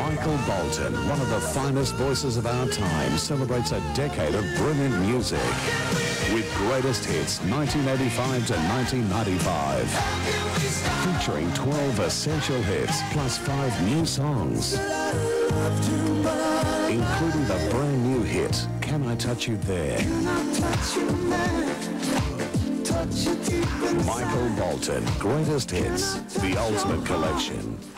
Michael Bolton, one of the finest voices of our time, celebrates a decade of brilliant music with greatest hits 1985 to 1995, featuring 12 essential hits plus 5 new songs, including the brand new hit Can I Touch You There? Michael Bolton, greatest hits, the ultimate collection.